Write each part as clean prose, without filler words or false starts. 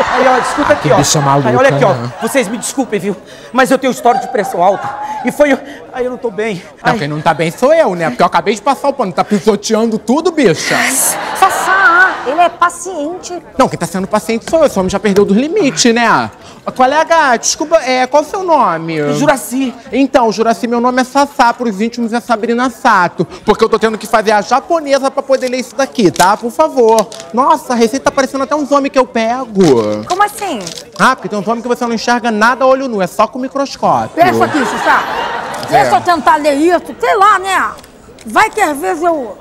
Aí, ó, desculpa aqui, ó. Bicha maluca, aí, olha aqui, ó. né? Vocês me desculpem, viu? Mas eu tenho história de pressão alta. E foi... Aí eu não tô bem. Não, quem não tá bem sou eu, né? Porque eu acabei de passar o pano. Tá pisoteando tudo, bicha. Sassá, ele é paciente. Não, quem tá sendo paciente sou eu. Esse homem já perdeu dos limites, né? Colega, desculpa, qual o seu nome? Juraci. Então, Juraci, meu nome é Sassá, pros íntimos é Sabrina Sato. Porque eu tô tendo que fazer a japonesa pra poder ler isso daqui, tá? Por favor. Nossa, a receita tá parecendo até uns homens que eu pego. Como assim? Ah, porque tem uns homens que você não enxerga nada a olho nu, é só com microscópio. Deixa aqui, Sassá. Deixa eu tentar ler isso. Sei lá, né? Vai que às vezes eu...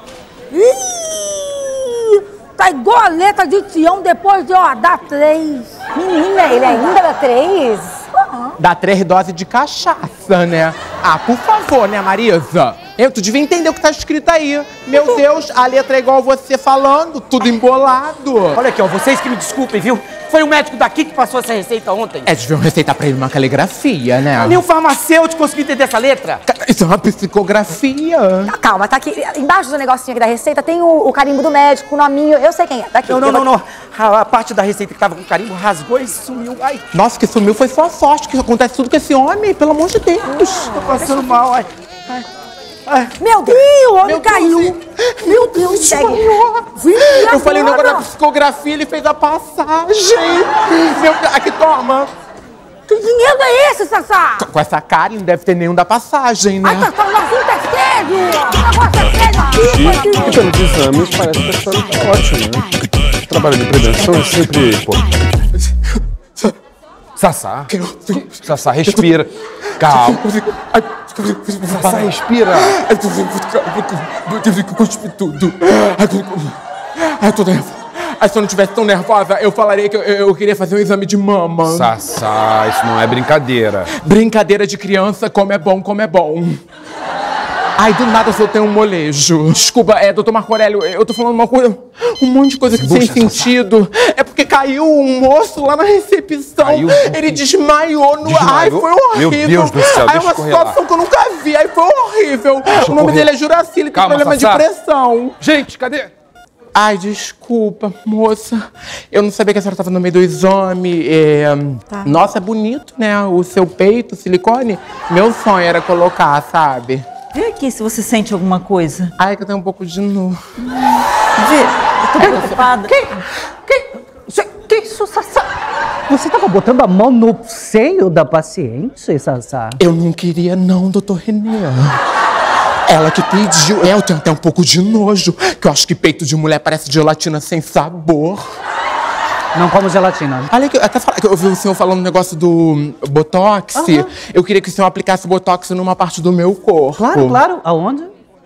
Ih, tá igual a letra de Tião depois de, ó, dar 3. Menina, ele ainda dá 3? Dá 3 doses de cachaça, né? Ah, por favor, né, Marisa? Tu devia entender o que tá escrito aí. Meu Deus, a letra é igual você falando, tudo embolado. Olha aqui, ó. Vocês que me desculpem, viu? Foi o médico daqui que passou essa receita ontem. Deviam receitar pra ele uma caligrafia, né? Nem o farmacêutico conseguiu entender essa letra. Isso é uma psicografia. Calma, tá aqui. Embaixo do negocinho aqui da receita tem o carimbo do médico, o nominho. Eu sei quem é. Tá aqui. Não. A parte da receita que tava com carimbo rasgou e sumiu. Ai, Nossa, que sumiu foi sua sorte, que acontece tudo com esse homem, pelo amor de Deus. tô passando mal. Ai. Meu Deus, o homem caiu. Meu Deus, segue. Eu falei o negócio da psicografia, ele fez a passagem. Meu Deus, aqui, toma. Que dinheiro é esse, Sassá? Com essa cara, não deve ter nenhum da passagem, né? Ai, Sassá, o assunto é sério. O negócio é sério aqui, E pelos exames, parece que a senhora tá ótima, né? O trabalho de prevenção é sempre importante. Sassá. Sassá, respira. Calma. Sassá, respira. Eu tive que cuspir tudo. Ai, tô nervosa. Ai, se eu não tivesse tão nervosa, eu falaria que eu queria fazer um exame de mama. Sassá, isso não é brincadeira. Brincadeira de criança, como é bom, como é bom. Ai, do nada eu soltei um molejo. Desculpa, doutor Marco Aurélio, eu tô falando uma coisa, um monte de coisa que sem sentido. É porque caiu um moço lá na recepção. Ele desmaiou no... Ai, foi horrível. Meu Deus do céu, Ai, deixa uma eu correr lá. situação que eu nunca vi. Ai, foi horrível. O nome dele é Juraci, ele tem problema de pressão. Gente, cadê? Ai, desculpa, moça. Eu não sabia que a senhora estava no meio do exame. Nossa, é bonito, né? O seu peito, silicone. Meu sonho era colocar, sabe? Vê aqui se você sente alguma coisa. Ai, que eu tenho um pouco de nu. Vê, eu tô preocupada. Que isso, Sassá? Você tava botando a mão no seio da paciente, Sassá? Eu não queria não, doutor Renê. Ela que pediu. Eu tenho até um pouco de nojo, que eu acho que peito de mulher parece gelatina sem sabor. Não como gelatina. Olha, eu vi o senhor falando um negócio do Botox. Eu queria que o senhor aplicasse Botox numa parte do meu corpo. Claro, claro. Aonde?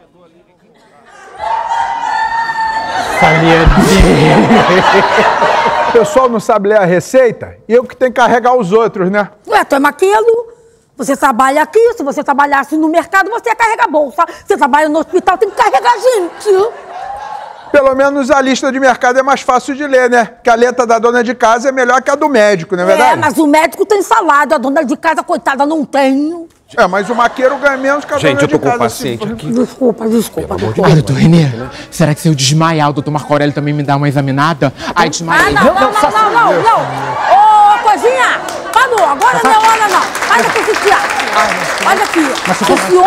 O pessoal não sabe ler a receita e eu que tenho que carregar os outros, né? Ué, toma aquilo. Você trabalha aqui, se você trabalhasse no mercado, você ia carregar a bolsa. Você trabalha no hospital, tem que carregar gente. Pelo menos a lista de mercado é mais fácil de ler, né? Que a letra da dona de casa é melhor que a do médico, não é verdade? Mas o médico tem salário, a dona de casa, coitada, não tem. Mas o maqueiro ganha menos que a dona de casa. Gente, eu tô com um paciente aqui. Desculpa. Ai, doutor Renê, será que se eu desmaiar, o doutor Marco Aurélio também me dá uma examinada? Ai, desmaiei. Não. Ô, coisinha, parou, agora não é hora não. Olha aqui esse teatro. Olha aqui.